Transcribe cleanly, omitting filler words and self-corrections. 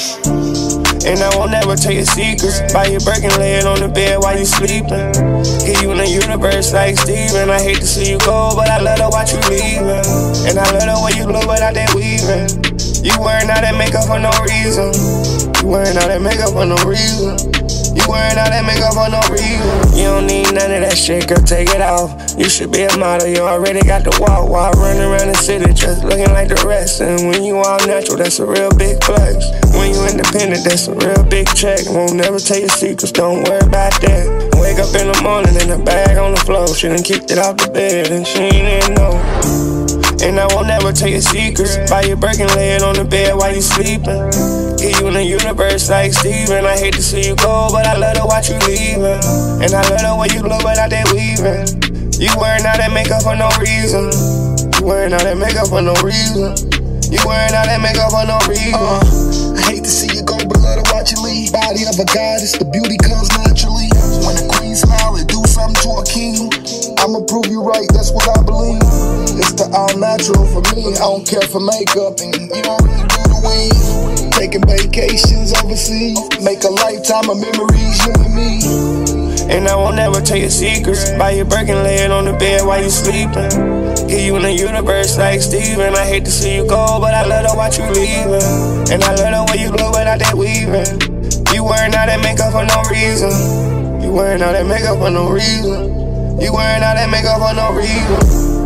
And I won't never tell your secrets. Buy your Birkin, lay it on the bed while you sleeping. Get you in the universe like Steven. I hate to see you go, but I love to watch you leaving. And I love the way you look without that weaving. You wearing all that makeup for no reason. You wearing all that makeup for no reason. You wearing all that makeup for no reason. You don't need none of that shit, girl, take it off. You should be a model, you already got the walk. While running around the city just looking like the rest. And when you all natural, that's a real big flex. When you independent, that's a real big check. Won't never tell your secrets, don't worry about that. Wake up in the morning and the bag on the floor. She done kicked it off the bed and she ain't even know. And I won't never tell your secrets. Buy your Birkin, lay it on the bed while you sleeping. Get you in the universe like Steven. I hate to see you go, but I love to watch you leaving. And I love the way you look without that weaving. You wearing all that makeup for no reason. You wearing all that makeup for no reason. You wearing all that makeup for no reason. I hate to see you go, but love to watch you leave. Body of a goddess, the beauty comes naturally. When a queen smile, it do something to a king. I'ma prove you right, that's what I believe. It's the all natural for me. I don't care for makeup, and you don't really do the weave. Taking vacations overseas, make a lifetime of memories, you and me. And I won't never tell your secrets. Buy your Birkin, lay it on the bed while you sleeping. Get you in the universe like Steven. I hate to see you go, but I love to watch you leaving. And I love the way you look without that weaving. You wearing all that makeup for no reason. You wearing all that makeup for no reason. You wearing all that makeup for no reason.